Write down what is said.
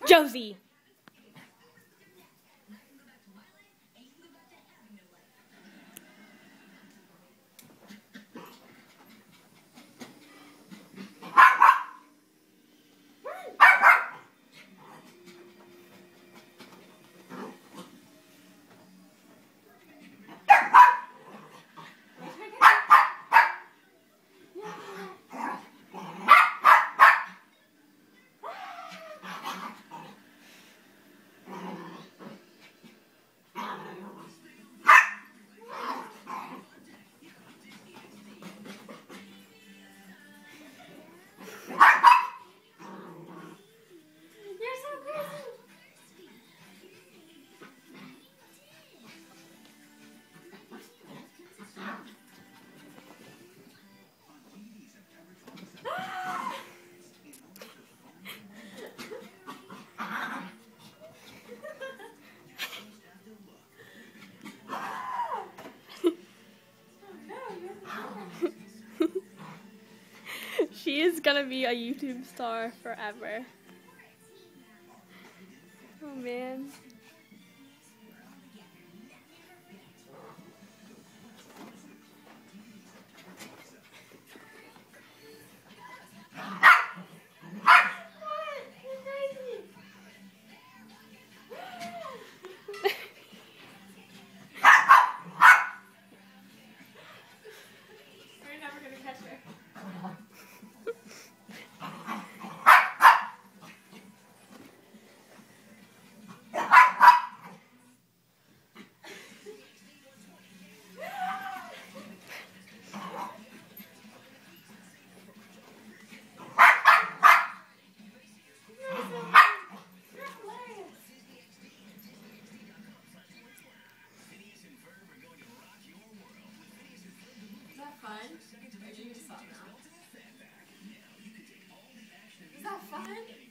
Josie. She is gonna be a YouTube star forever. Oh man. We're never gonna catch her. Fun? Or do you stop now? Is that fun?